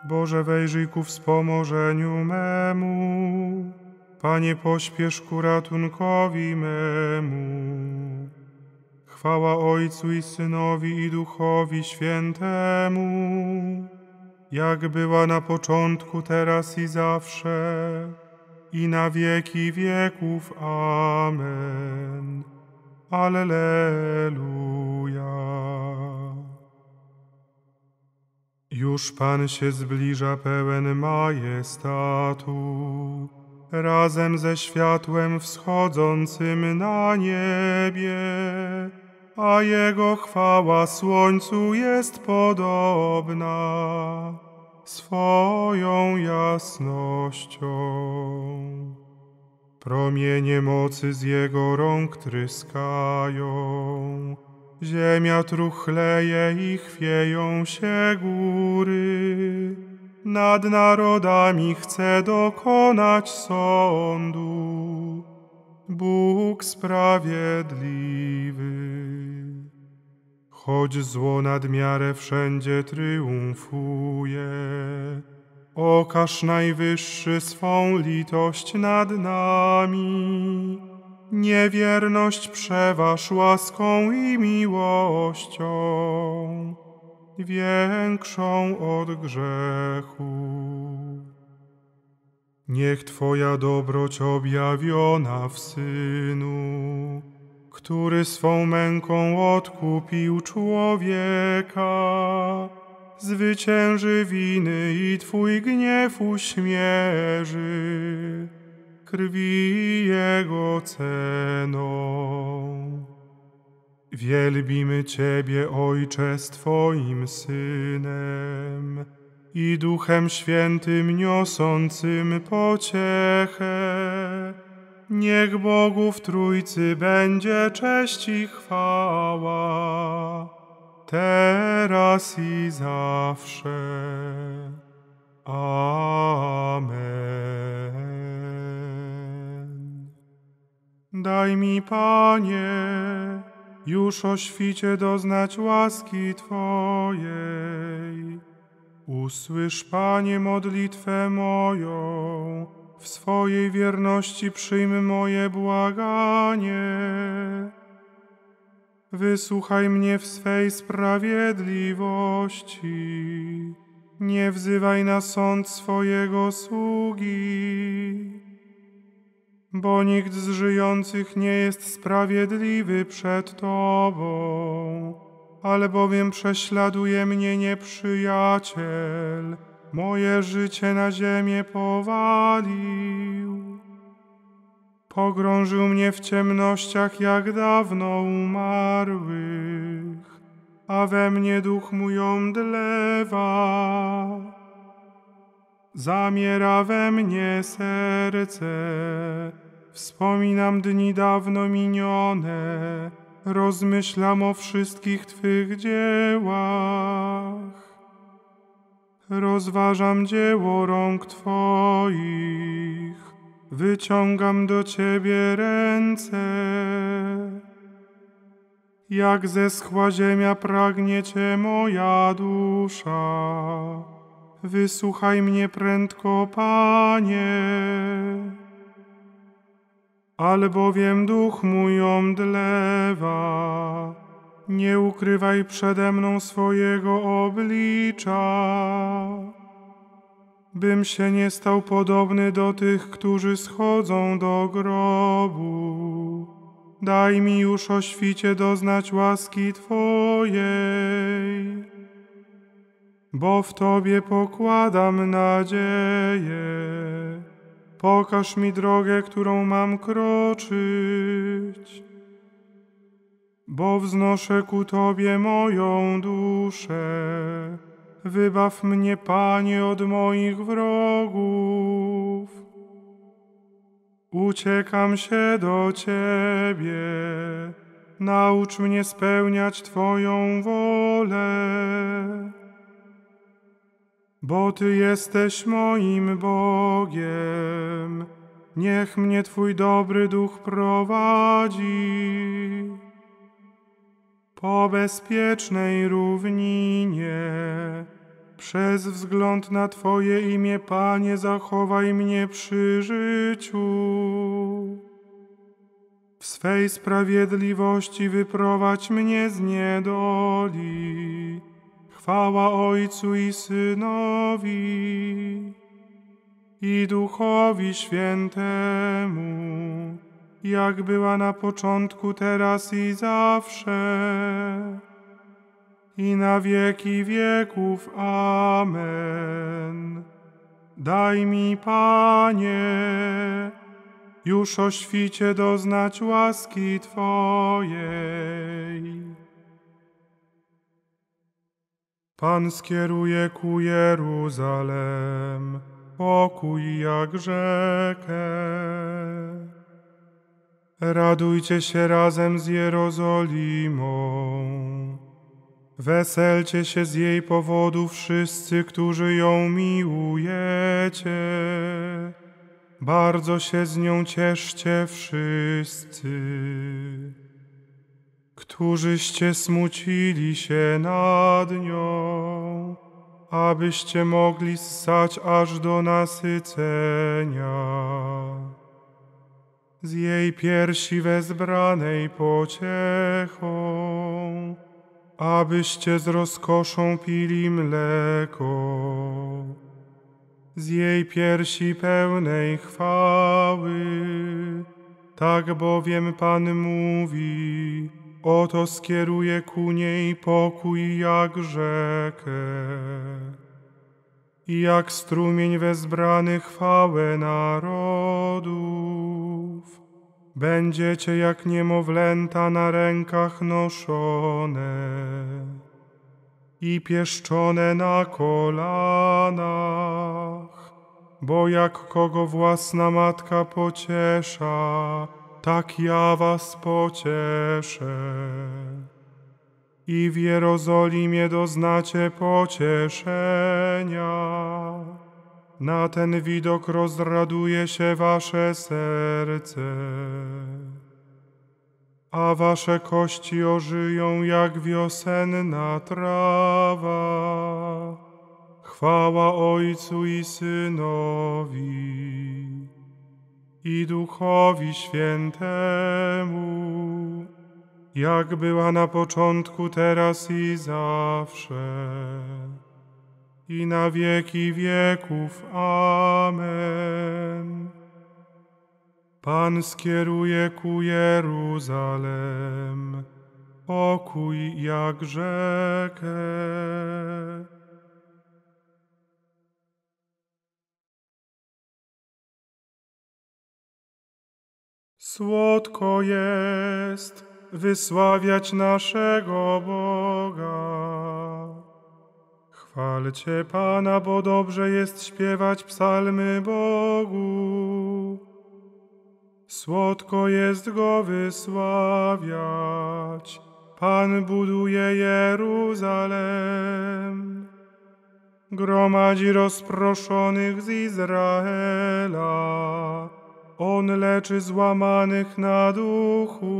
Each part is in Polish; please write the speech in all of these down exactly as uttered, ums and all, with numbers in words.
Boże, wejrzyj ku wspomożeniu memu. Panie, pośpiesz ku ratunkowi memu. Chwała Ojcu i Synowi i Duchowi Świętemu, jak była na początku, teraz i zawsze, i na wieki wieków. Amen. Alleluja. Już Pan się zbliża pełen majestatu, razem ze światłem wschodzącym na niebie, a Jego chwała słońcu jest podobna swoją jasnością. Promienie mocy z Jego rąk tryskają, ziemia truchleje i chwieją się góry. Nad narodami chce dokonać sądu Bóg sprawiedliwy. Choć zło nad miarę wszędzie triumfuje, okaż Najwyższy swą litość nad nami. Niewierność przeważ łaską i miłością, większą od grzechu. Niech Twoja dobroć objawiona w Synu, który swą męką odkupił człowieka, zwycięży winy i Twój gniew uśmierzy krwi Jego ceną. Wielbimy Ciebie, Ojcze, z Twoim Synem i Duchem Świętym niosącym pociechę. Niech Bogu w Trójcy będzie cześć i chwała, teraz i zawsze. Amen. Daj mi, Panie, już o świcie doznać łaski Twojej. Usłysz, Panie, modlitwę moją, w swojej wierności przyjm moje błaganie. Wysłuchaj mnie w swej sprawiedliwości, nie wzywaj na sąd swojego sługi. Bo nikt z żyjących nie jest sprawiedliwy przed Tobą, albowiem prześladuje mnie nieprzyjaciel, moje życie na ziemię powalił. Pogrążył mnie w ciemnościach jak dawno umarłych, a we mnie duch mój omdlewa. Zamiera we mnie serce, wspominam dni dawno minione, rozmyślam o wszystkich Twych dziełach. Rozważam dzieło rąk Twoich, wyciągam do Ciebie ręce. Jak zeschła ziemia pragnie Cię moja dusza, wysłuchaj mnie prędko, Panie. Albowiem duch mój omdlewa, nie ukrywaj przede mną swojego oblicza, bym się nie stał podobny do tych, którzy schodzą do grobu. Daj mi już o świcie doznać łaski Twojej, bo w Tobie pokładam nadzieję. Pokaż mi drogę, którą mam kroczyć, bo wznoszę ku Tobie moją duszę. Wybaw mnie, Panie, od moich wrogów. Uciekam się do Ciebie, naucz mnie spełniać Twoją wolę. Bo Ty jesteś moim Bogiem, niech mnie Twój dobry duch prowadzi po bezpiecznej równinie, Przez wzgląd na Twoje imię, Panie, zachowaj mnie przy życiu. W swej sprawiedliwości wyprowadź mnie z niedoli. Chwała Ojcu i Synowi i Duchowi Świętemu, jak była na początku, teraz i zawsze, i na wieki wieków. Amen. Daj mi, Panie, już o świcie doznać łaski Twojej. Pan skieruje ku Jeruzalem pokój jak rzekę. Radujcie się razem z Jerozolimą. Weselcie się z jej powodu wszyscy, którzy ją miłujecie. Bardzo się z nią cieszcie wszyscy, którzyście smucili się nad nią, abyście mogli ssać aż do nasycenia. Z jej piersi wezbranej pociechą, abyście z rozkoszą pili mleko. Z jej piersi pełnej chwały, tak bowiem Pan mówi, oto skieruje ku niej pokój jak rzekę i jak strumień wezbrany chwałę narodów. Będziecie jak niemowlęta na rękach noszone i pieszczone na kolanach, bo jak kogo własna matka pociesza, tak ja was pocieszę. I w Jerozolimie doznacie pocieszenia. Na ten widok rozraduje się wasze serce, a wasze kości ożyją jak wiosenna trawa. Chwała Ojcu i Synowi i Duchowi Świętemu, jak była na początku, teraz i zawsze, i na wieki wieków. Amen. Pan skieruje ku Jeruzalem pokój jak rzekę. Słodko jest wysławiać naszego Boga. Chwalcie Pana, bo dobrze jest śpiewać psalmy Bogu. Słodko jest Go wysławiać. Pan buduje Jeruzalem. Gromadzi rozproszonych z Izraela. On leczy złamanych na duchu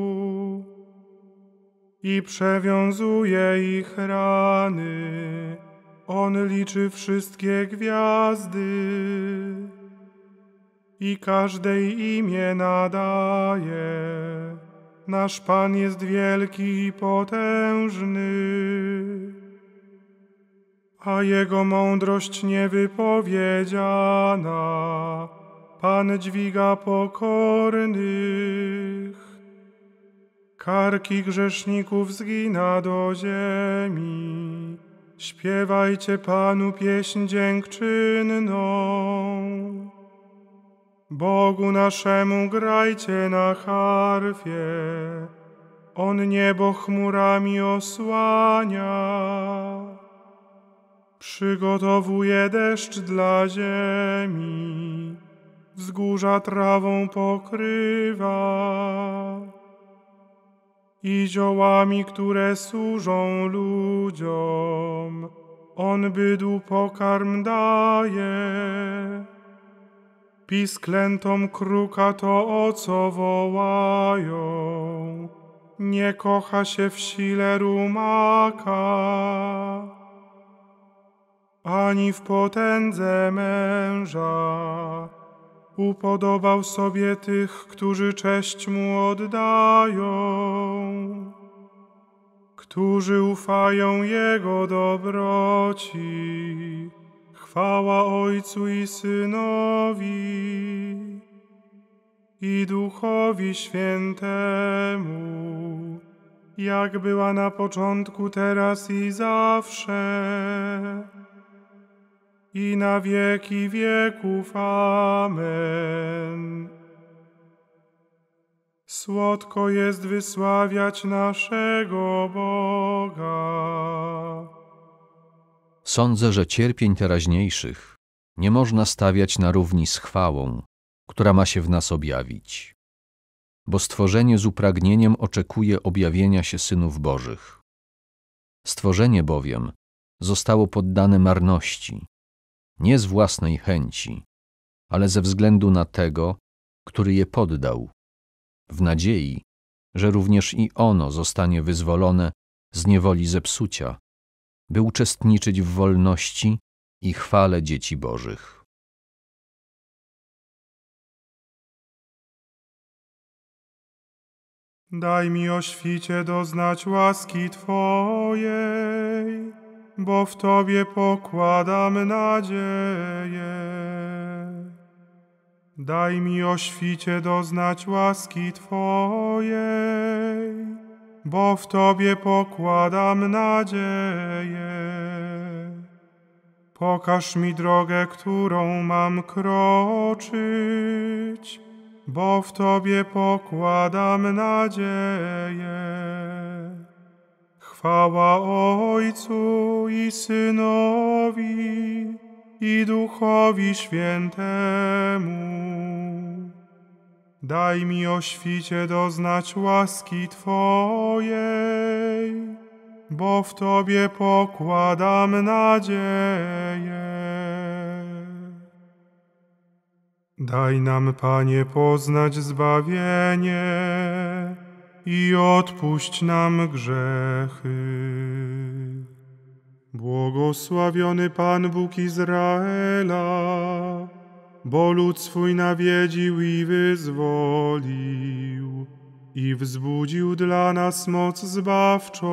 i przewiązuje ich rany. On liczy wszystkie gwiazdy i każdej imię nadaje. Nasz Pan jest wielki i potężny, a Jego mądrość niewypowiedziana. Pan dźwiga pokornych, karki grzeszników zgina do ziemi. Śpiewajcie Panu pieśń dziękczynną. Bogu naszemu grajcie na harfie. On niebo chmurami osłania. Przygotowuje deszcz dla ziemi. Wzgórza trawą pokrywa i ziołami, które służą ludziom, on bydłu pokarm daje. Pisklętom kruka to, o co wołają, nie kocha się w sile rumaka. ani w potędze męża. Upodobał sobie tych, którzy cześć mu oddają, którzy ufają Jego dobroci. Chwała Ojcu i Synowi, i Duchowi Świętemu, jak była na początku, teraz i zawsze, i na wieki wieków. Amen. Słodko jest wysławiać naszego Boga. Sądzę, że cierpień teraźniejszych nie można stawiać na równi z chwałą, która ma się w nas objawić, bo stworzenie z upragnieniem oczekuje objawienia się synów Bożych. Stworzenie bowiem zostało poddane marności, nie z własnej chęci, ale ze względu na tego, który je poddał, w nadziei, że również i ono zostanie wyzwolone z niewoli zepsucia, by uczestniczyć w wolności i chwale dzieci Bożych. Daj mi o świcie doznać łaski Twojej, bo w Tobie pokładam nadzieję. Daj mi o świcie doznać łaski Twojej, bo w Tobie pokładam nadzieję. Pokaż mi drogę, którą mam kroczyć, bo w Tobie pokładam nadzieję. Chwała Ojcu i Synowi, i Duchowi Świętemu. Daj mi o świcie doznać łaski Twojej, bo w Tobie pokładam nadzieję. Daj nam, Panie, poznać zbawienie i odpuść nam grzechy. Błogosławiony Pan Bóg Izraela, bo lud swój nawiedził i wyzwolił i wzbudził dla nas moc zbawczą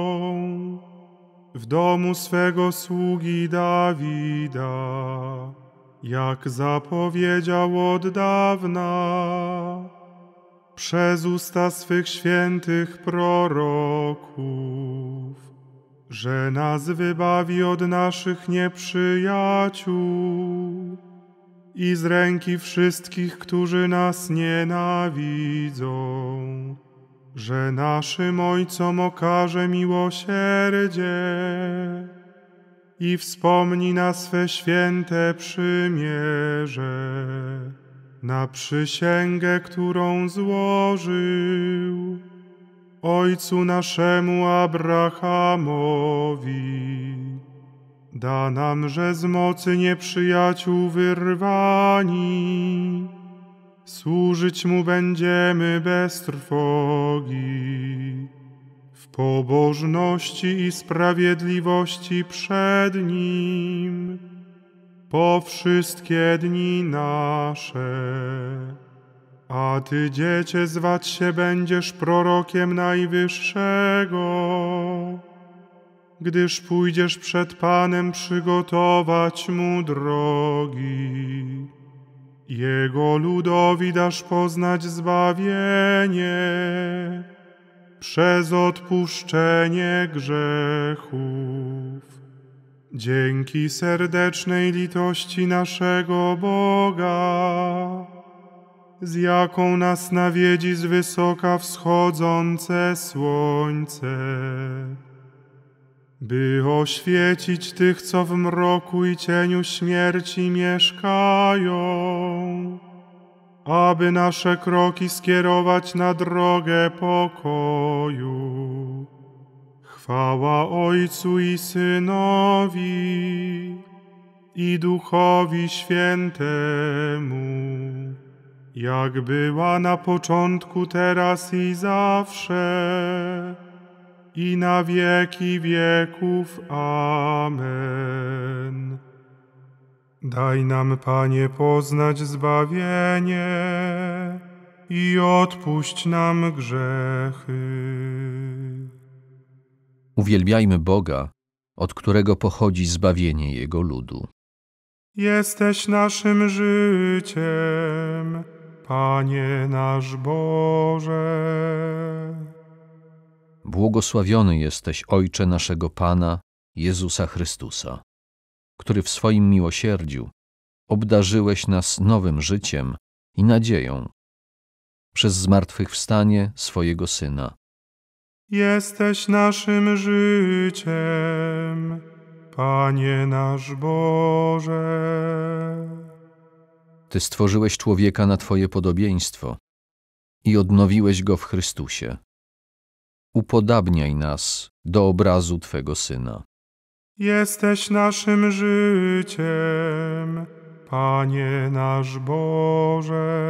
w domu swego sługi Dawida, jak zapowiedział od dawna przez usta swych świętych proroków, że nas wybawi od naszych nieprzyjaciół i z ręki wszystkich, którzy nas nienawidzą, że naszym Ojcom okaże miłosierdzie i wspomni na swe święte przymierze, na przysięgę, którą złożył Ojcu naszemu Abrahamowi. Da nam, że z mocy nieprzyjaciół wyrwani, służyć Mu będziemy bez trwogi, w pobożności i sprawiedliwości przed Nim, po wszystkie dni nasze. A Ty, Dziecię, zwać się będziesz prorokiem Najwyższego, gdyż pójdziesz przed Panem przygotować Mu drogi. Jego ludowi dasz poznać zbawienie przez odpuszczenie grzechów. Dzięki serdecznej litości naszego Boga, z jaką nas nawiedzi z wysoka wschodzące słońce, by oświecić tych, co w mroku i cieniu śmierci mieszkają, aby nasze kroki skierować na drogę pokoju. Chwała Ojcu i Synowi, i Duchowi Świętemu, jak była na początku, teraz i zawsze, i na wieki wieków. Amen. Daj nam, Panie, poznać zbawienie i odpuść nam grzechy. Uwielbiajmy Boga, od którego pochodzi zbawienie Jego ludu. Jesteś naszym życiem, Panie nasz Boże. Błogosławiony jesteś, Ojcze naszego Pana, Jezusa Chrystusa, który w swoim miłosierdziu obdarzyłeś nas nowym życiem i nadzieją przez zmartwychwstanie swojego Syna. Jesteś naszym życiem, Panie nasz Boże. Ty stworzyłeś człowieka na Twoje podobieństwo i odnowiłeś go w Chrystusie. Upodabniaj nas do obrazu Twego Syna. Jesteś naszym życiem, Panie nasz Boże.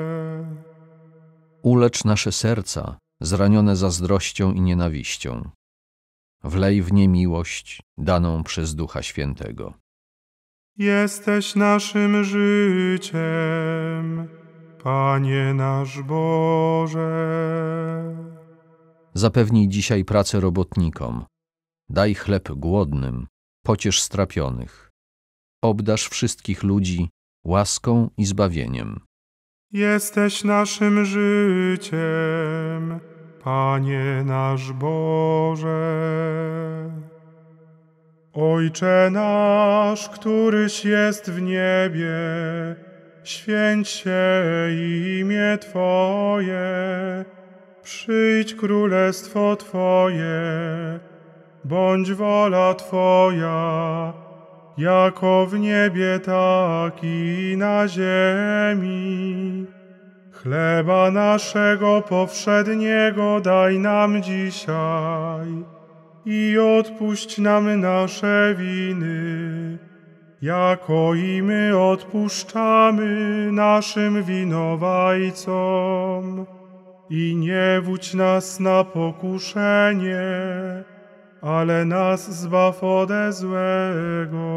Ulecz nasze serca, zranione zazdrością i nienawiścią. Wlej w nie miłość daną przez Ducha Świętego. Jesteś naszym życiem, Panie nasz Boże. Zapewnij dzisiaj pracę robotnikom. Daj chleb głodnym, pociesz strapionych. Obdarz wszystkich ludzi łaską i zbawieniem. Jesteś naszym życiem, Panie nasz Boże. Ojcze nasz, któryś jest w niebie, święć się imię Twoje, przyjdź królestwo Twoje, bądź wola Twoja, jako w niebie, tak i na ziemi. Chleba naszego powszedniego daj nam dzisiaj i odpuść nam nasze winy, jako i my odpuszczamy naszym winowajcom. I nie wódź nas na pokuszenie, ale nas zbaw ode złego.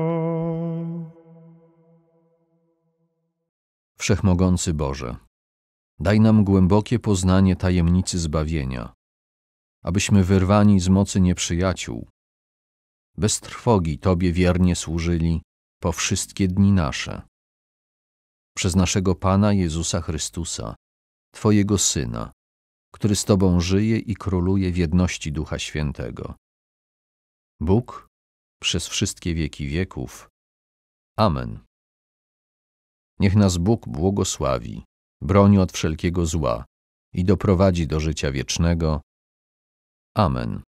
Wszechmogący Boże, daj nam głębokie poznanie tajemnicy zbawienia, abyśmy wyrwani z mocy nieprzyjaciół, bez trwogi Tobie wiernie służyli po wszystkie dni nasze. Przez naszego Pana Jezusa Chrystusa, Twojego Syna, który z Tobą żyje i króluje w jedności Ducha Świętego. Bóg przez wszystkie wieki wieków. Amen. Niech nas Bóg błogosławi, broni od wszelkiego zła i doprowadzi do życia wiecznego. Amen.